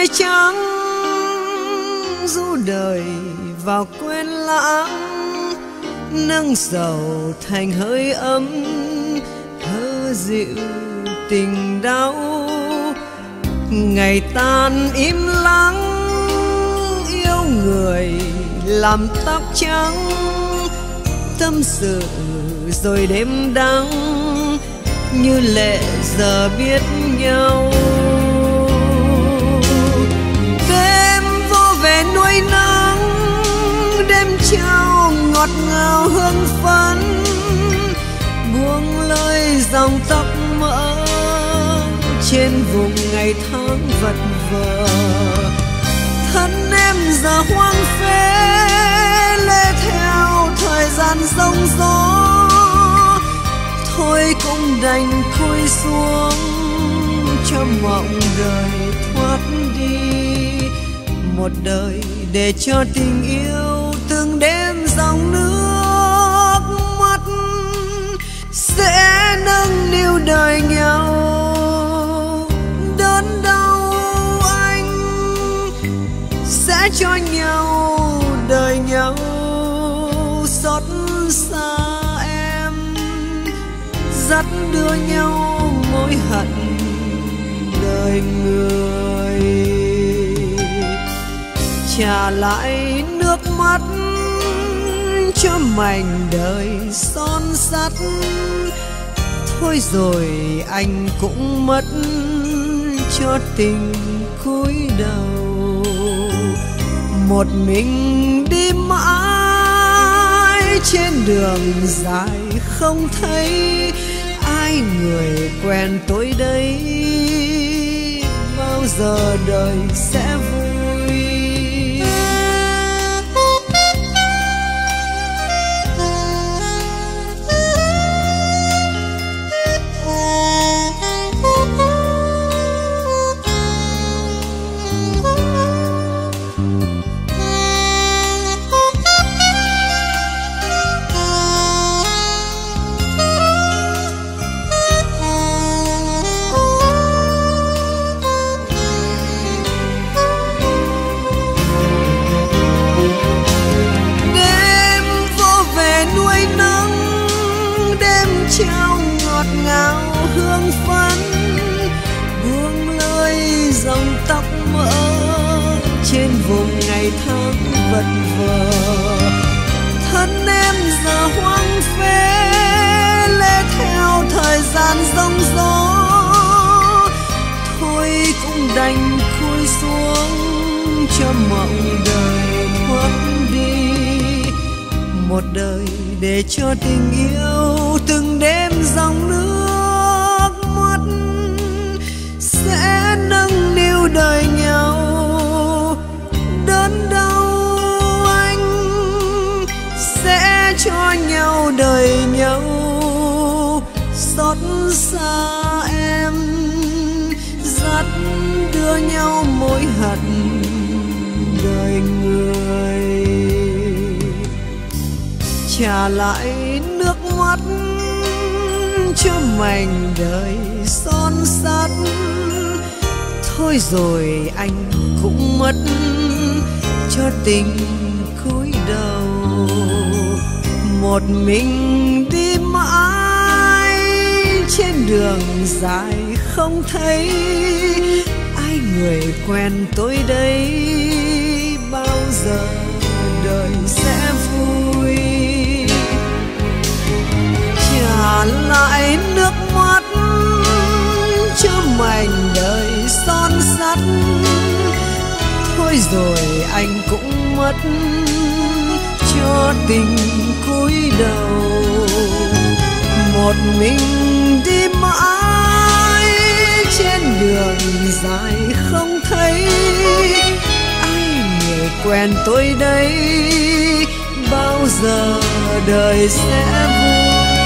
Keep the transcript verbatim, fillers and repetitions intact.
mây trắng du đời vào quên lãng, nâng sầu thành hơi ấm hơ dịu tình đau. Ngày tan im lặng yêu người làm tóc trắng, tâm sự rồi đêm đắng như lệ giờ biết nhau. Đêm vô về nuôi nắng, đêm trao ngọt ngào hương phấn, buông lơi dòng tóc mỡ trên vùng ngày tháng vật vờ. Thân em giờ hoang phế lê theo thời gian giông gió, thôi cũng đành cúi xuống cho mộng đời thoát đi. Một đời để cho tình yêu từng đêm dòng nước mắt sẽ nâng niu đời nhau. Đớn đau anh sẽ cho nhau đời nhau, xót xa em dắt đưa nhau mối hận đời người. Trả lại nước mắt cho mảnh đời son sắt, thôi rồi anh cũng mất cho tình cúi đầu. Một mình đi mãi trên đường dài không thấy ai người quen tôi đây, bao giờ đời sẽ vui. Trao ngọt ngào hương phấn, buông lơi dòng tóc mỡ trên vùng ngày tháng vật vờ. Thân em giờ hoang phế lê theo thời gian giông gió, thôi cũng đành cúi xuống cho mộng đời thoát đi. Một đời để cho tình yêu từng đêm dòng nước mắt sẽ nâng niu đời nhau. Đớn đau anh sẽ cho nhau đời nhau, xót xa em dắt đưa nhau mối hận đời người. Trả lại nước mắt cho mảnh đời son sắt, thôi rồi anh cũng mất cho tình cúi đầu. Một mình đi mãi trên đường dài không thấy ai người quen tôi đây, bao giờ đời sẽ vui. Trả lại nước mắt cho mảnh đời son sắt, thôi rồi anh cũng mất cho tình cúi đầu. Một mình đi mãi trên đường dài không thấy ai người quen tôi đây, bao giờ đời sẽ vui.